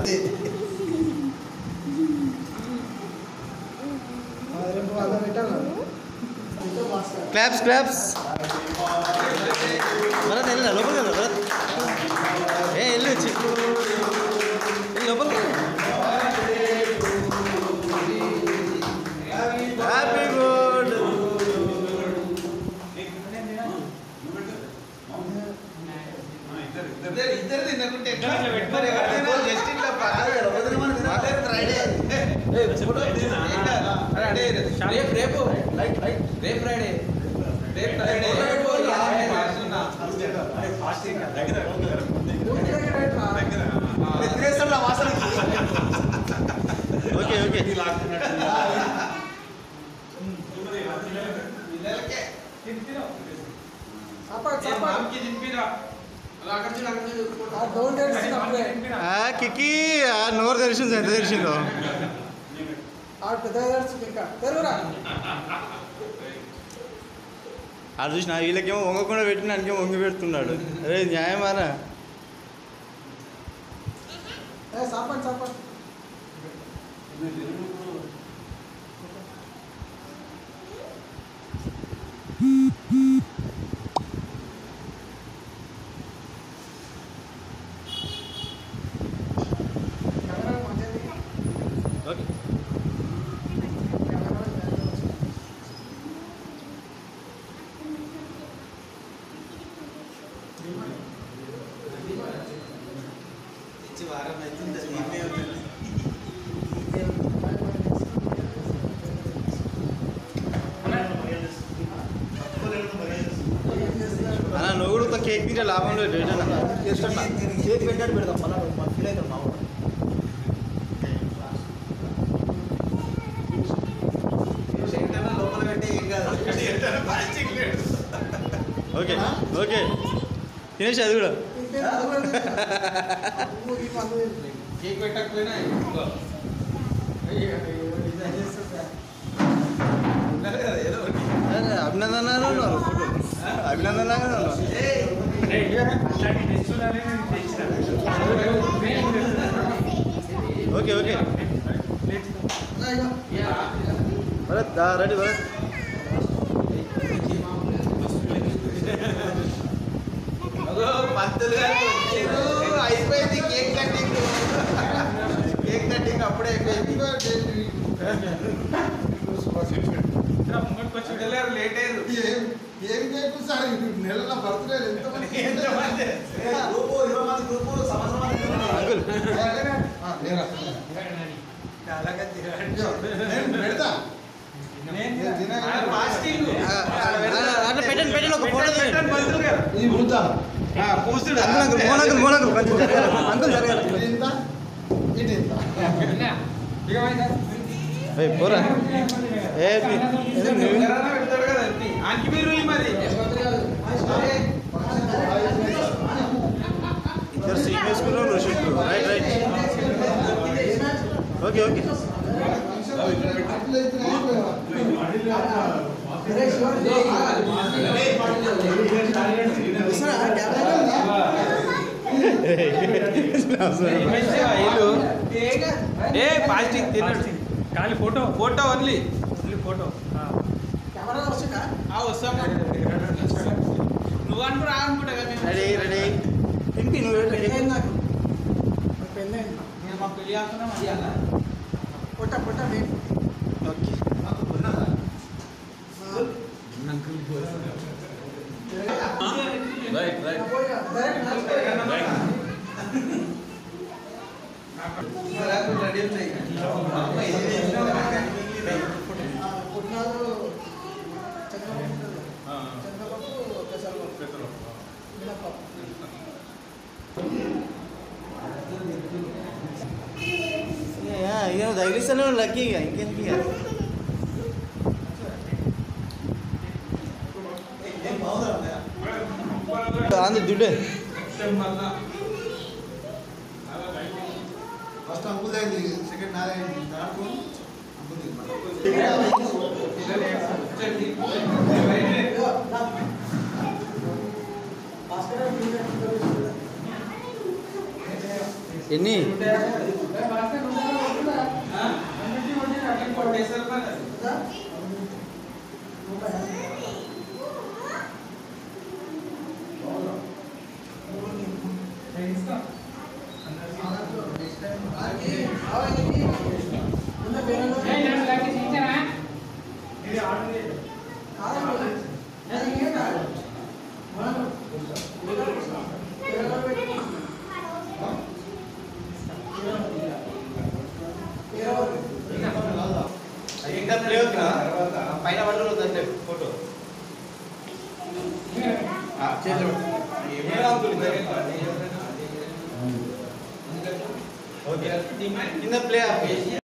claps claps Bharat వెళ్ళా లోపలికి వెళ్ళా భరత్ వెళ్ళు వచ్చి లోపలికి హ్యాపీ బర్త్డే ఇద్దరు తిన్నకుంటే రేపు ఫ్రైడే ఓకే ఓకే కిక్కి నోరు తెరిచింది ఎంత తెరిచిందో ఆడు చూసిన వీళ్ళకేమో వంగకుండా పెట్టిన దానికేమో వంగి పెడుతున్నాడు అరే న్యాయమారా ఓకే వారం అవుతుంది అన్న నువ్వు కూడా కేక్ తింటే లాభం లేదు కేక్ పెట్టాడు పెడదాం మళ్ళీ ఫీల్ అవుతాం మా లోపల పెట్టి ఏం కాదు ఓకే ఓకే తినేసి అది కూడా కేక్ పెట్టకపోయినా అభినందనలు ఉన్నారు అభినందనలాగా ఉన్నారు okay okay Bharat ready Bharat పంతులు అయిపోయింది కేక్ కటింగ్ అప్పుడే అయిపోయింది లేట్ అయ్యారు ఏం కేక్ సార్ నెలల బర్త్డే ఎంతమంది పెడతా పెట్టండి పెట్టండి ఒక ఫోటో పోరా ఇద్దరు సీమ్ వేసుకున్నాం రైట్ రైట్ ఓకే ఓకే పాస్టింగ్ తిన్నాడు ఖాళీ ఫోటో ఫోటో ఓన్లీ ఫోటో వస్తాం నువ్వు అనుకో రానుకుంటా రెడీ రెడీ ఇంటి నువ్వు నాకు మా పెళ్ళి ఆడుతున్నాం అది అలా పొట్ట పొట్ట ఓకే రైట్ రైట్ ఇక తగిలిస్తానే లక్కీ ఇక ఇంకెందుకు ఇక అందు దుడ్డే ఫస్ట్ అంకుల్ అయింది సెకండ్ నాదైంది దాంట్లో ఎన్ని ఇంకా ప్లే అవుతున్నా పైన పడుతుంది ఫోటో ఓకే కింద ప్లే